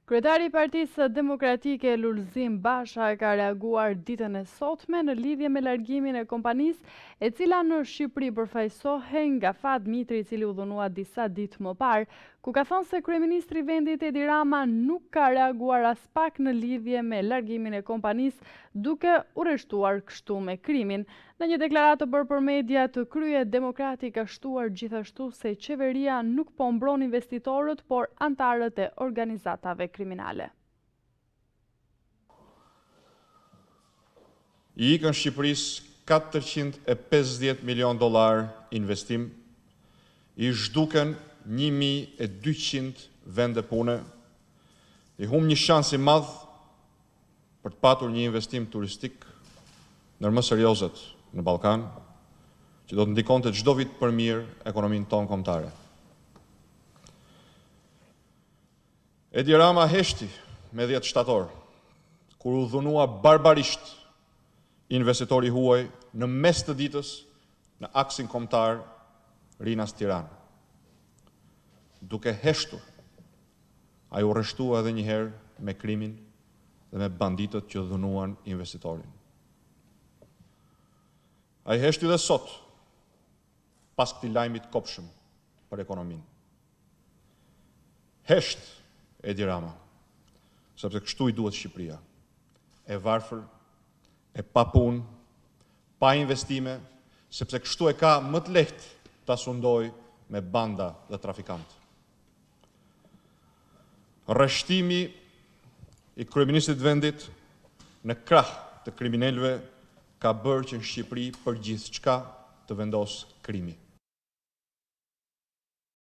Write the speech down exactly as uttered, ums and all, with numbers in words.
Kryetari i Partisë Demokratike Lulzim Basha ka reaguar ditën e sotme në lidhje me largimin e kompanisë e cila në Shqipëri përfaqësohej nga Fat Mitri, i cili u dhunua disa ditë më parë, ku ka thënë se kryeministri i vendit Edi Rama nuk ka reaguar as pak në lidhje me largimin e kompanisë, duke urreshtuar kështu me krimin. Në një deklaratë të bërë për media, të krye demokrati ka shtuar gjithashtu se qeveria nuk po mbron investitorët, por antarët e organizatave kriminale. I ikën Shqipërisë katërqind e pesëdhjetë milion dollar investim, i zhduken një mijë e dyqind vende pune, i hum një shans i madh për të patur një investim turistik ndër më seriozet në Ballkan, që do të ndikonte çdo vit për mirë ekonominë tonë kombëtare. Edi Rama heshti me dhjetë shtator, kur u dhunua barbarisht investitori huaj në mes të ditës në aksin kombëtar Rinas-Tiranë. Duke heshtur, ai u rreshtua edhe një herë me krimin dhe me banditët që dhunuan investitorin. Ai heshti dhe sot, pas këtij lajmi të kopshëm për ekonominë. Hesht Edi Rama, sepse kështu i duhet Shqipëria, e varfër, e pa punë, pa investime, sepse kështu e ka më të lehtë ta sundoj me banda dhe trafikantë. Rreshtimi i kryeministit vendit në krah të kriminalëve ka bërë që në Shqipëri për gjithçka të vendosë krimi.